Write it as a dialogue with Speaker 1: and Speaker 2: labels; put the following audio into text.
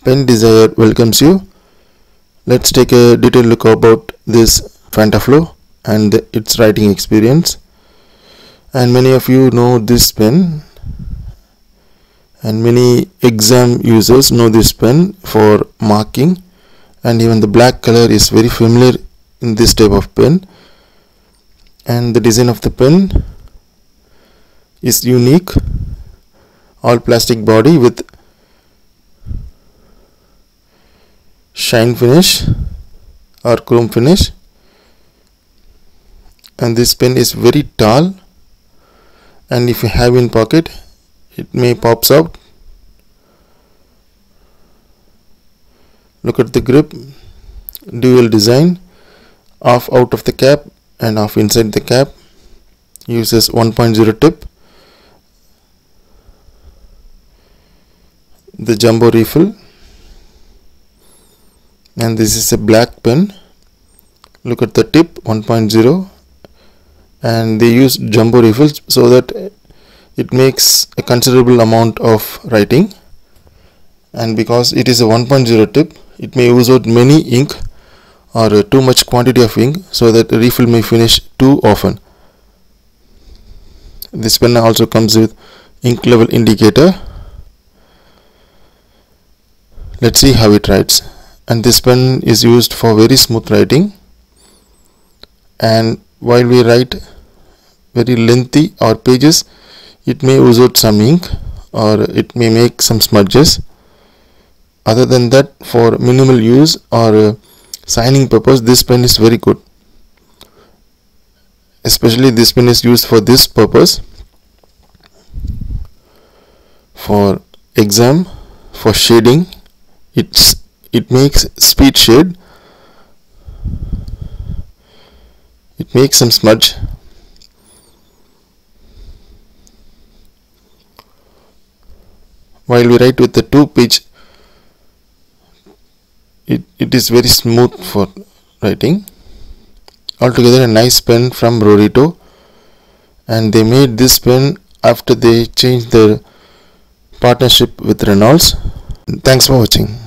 Speaker 1: Pen Desire welcomes you. Let's take a detailed look about this Fanta Flow and its writing experience. And many of you know this pen, and many exam users know this pen for marking, and even the black color is very familiar in this type of pen. And the design of the pen is unique, all plastic body with shine finish or chrome finish, and this pen is very tall, and if you have in pocket it may pops out. Look at the grip, dual design, off out of the cap and off inside the cap. Uses 1.0 tip, the jumbo refill, and this is a black pen. Look at the tip, 1.0, and they use jumbo refills so that it makes a considerable amount of writing. And because it is a 1.0 tip, it may use out many ink or too much quantity of ink, so that the refill may finish too often. This pen also comes with ink level indicator. Let's see how it writes. And this pen is used for very smooth writing, and while we write very lengthy or pages, it may ooze out some ink or it may make some smudges. Other than that, for minimal use or signing purpose, this pen is very good. Especially this pen is used for this purpose, for exam, for shading. It makes speed shade, it makes some smudge. While we write with the 2-page, it is very smooth for writing. Altogether a nice pen from Rorito, and they made this pen after they changed their partnership with Reynolds. Thanks for watching.